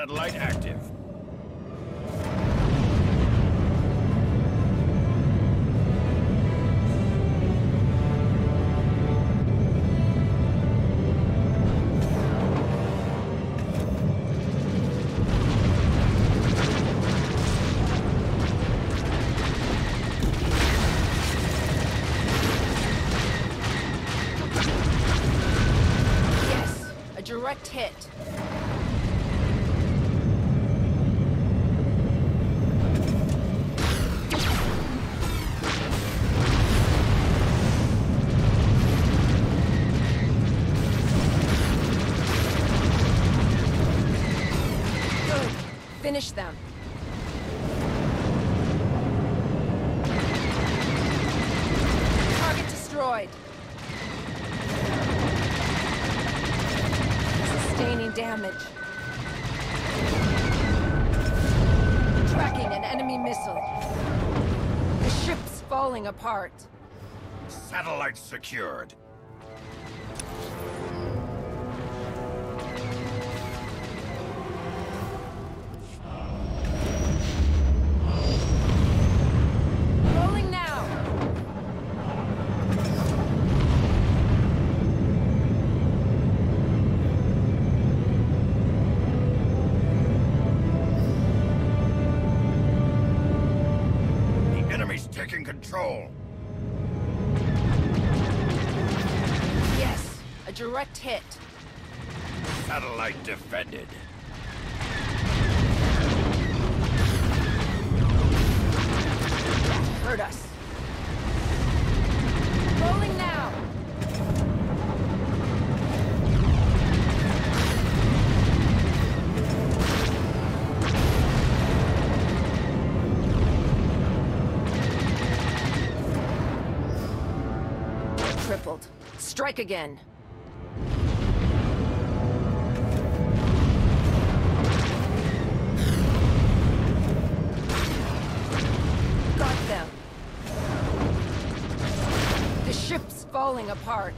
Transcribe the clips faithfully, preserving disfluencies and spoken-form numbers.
satellite active. Yes, a direct hit. Finish them. Target destroyed. Sustaining damage. Tracking an enemy missile. The ship's falling apart. Satellite secured. Rolling now. The enemy's taking control. Yes, a direct hit. Satellite defended. Hurt us. Rolling now. Crippled. Strike again. Got them. The ship's falling apart.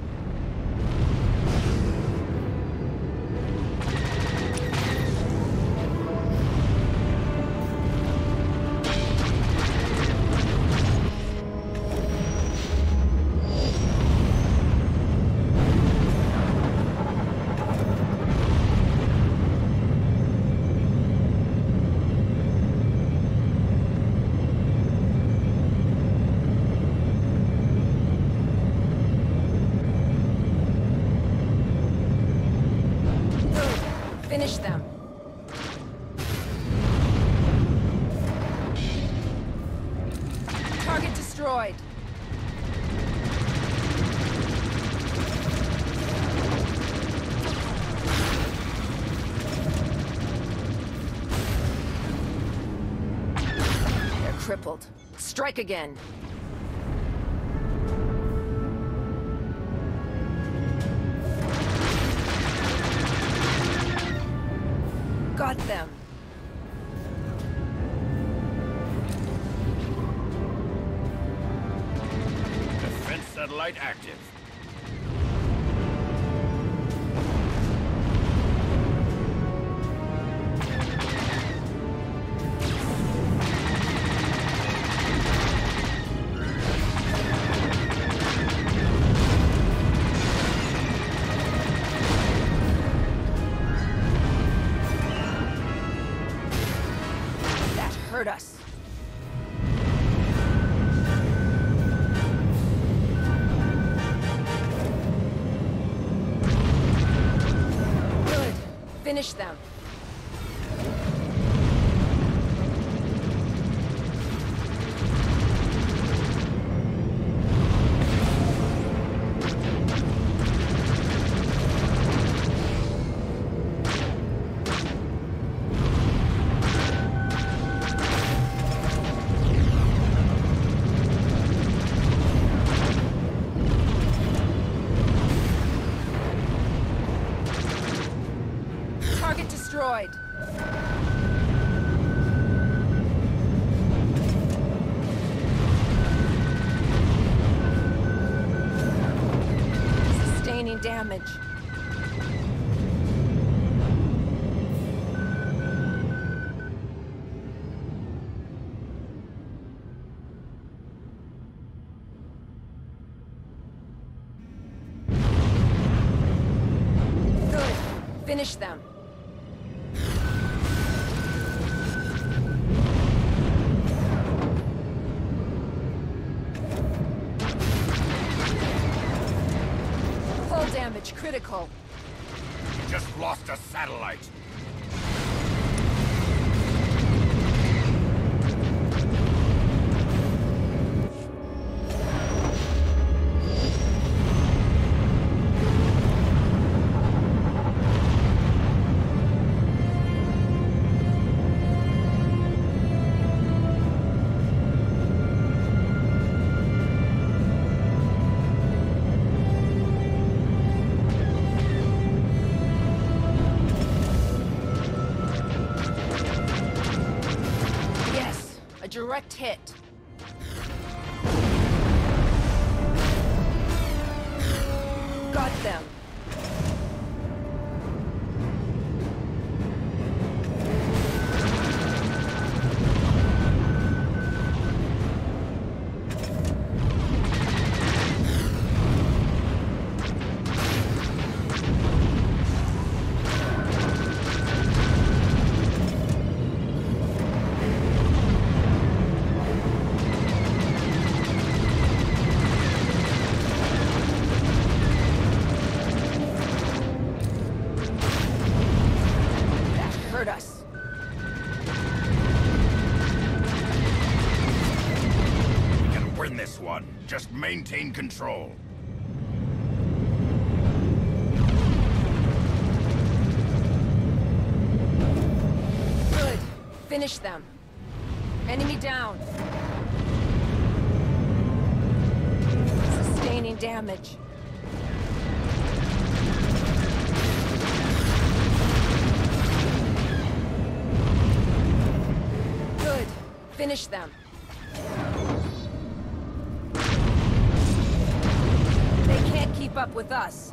Finish them. Target destroyed. They're crippled. Strike again. Got them. Defense satellite active. That hurt us. Good. Finish them. Target destroyed. Sustaining damage. Finish them. Hull damage critical. We just lost a satellite. Direct hit. Got them. Hurt us. We can win this one. Just maintain control. Good. Finish them. Enemy down. Sustaining damage. Finish them. They can't keep up with us.